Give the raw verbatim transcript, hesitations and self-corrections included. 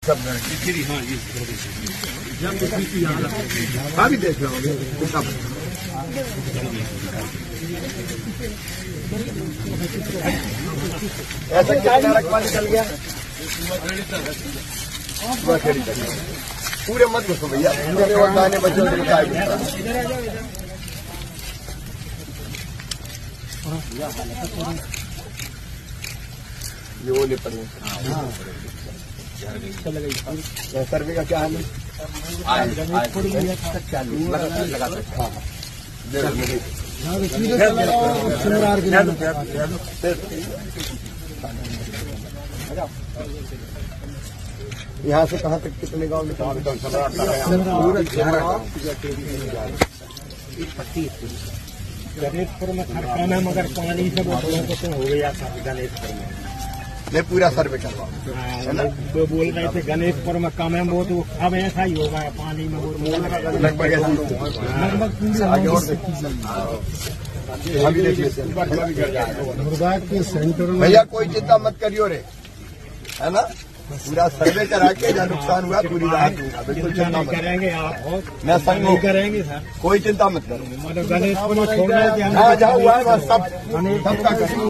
सब हाँ भी देख रहे होंगे ऐसा कितना रकबा निकल गया पूरे मत घुसो भैया पूरे और दाने बच्चों ये वो ले पड़े सर्वे का क्या हाल है यहाँ से कहाँ तक कितने गाँव में गणेशपुर में खरकाना है मगर पानी से बहुत लोगों को तो हो गया था गणेशपुर में मैं पूरा सर्वे करवा तो बोल रहे थे गणेशपुर में कम है वो तो अब ऐसा ही होगा पानी में वो लगभग लगभग भैया कोई चिंता मत करियो रे है ना पूरा सर्वे करा के जहाँ नुकसान हुआ पूरी राहत दूंगा बिल्कुल चिंता मत करेंगे आप मैं संग करेंगे सर कोई चिंता मत करो गणेशपुर में छोड़ना जहाँ जहाँ हुआ है वहाँ सब सबका करेंगे।